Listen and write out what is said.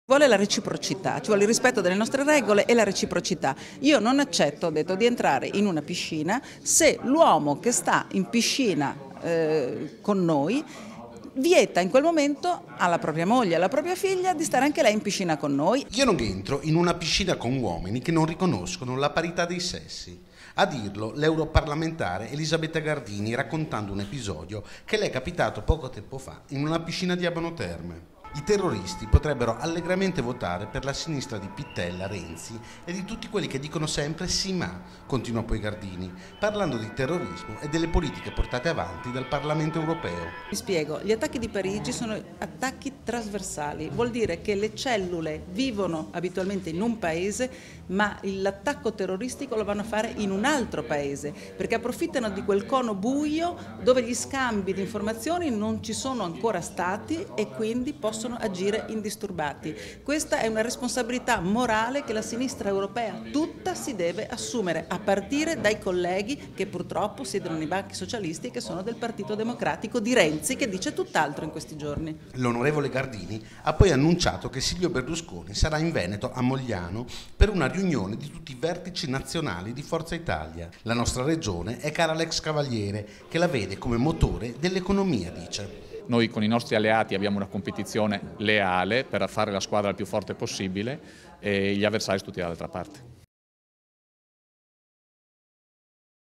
Vuole la reciprocità, ci vuole il rispetto delle nostre regole e la reciprocità. Io non accetto, ho detto, di entrare in una piscina se l'uomo che sta in piscina con noi vieta in quel momento alla propria moglie, alla propria figlia di stare anche lei in piscina con noi. Io non entro in una piscina con uomini che non riconoscono la parità dei sessi. A dirlo l'europarlamentare Elisabetta Gardini raccontando un episodio che le è capitato poco tempo fa in una piscina di Abano Terme. I terroristi potrebbero allegramente votare per la sinistra di Pittella, Renzi e di tutti quelli che dicono sempre sì ma, continua poi Gardini, parlando di terrorismo e delle politiche portate avanti dal Parlamento europeo. Vi spiego, gli attacchi di Parigi sono attacchi trasversali, vuol dire che le cellule vivono abitualmente in un paese ma l'attacco terroristico lo vanno a fare in un altro paese perché approfittano di quel cono buio dove gli scambi di informazioni non ci sono ancora stati e quindi possono agire indisturbati. Questa è una responsabilità morale che la sinistra europea tutta si deve assumere, a partire dai colleghi che purtroppo siedono nei banchi socialisti e che sono del Partito Democratico di Renzi, che dice tutt'altro in questi giorni. L'onorevole Gardini ha poi annunciato che Silvio Berlusconi sarà in Veneto a Mogliano per una riunione di tutti i vertici nazionali di Forza Italia. La nostra regione è cara all'ex Cavaliere, che la vede come motore dell'economia, dice. Noi con i nostri alleati abbiamo una competizione leale per fare la squadra il più forte possibile e gli avversari tutti dall'altra parte.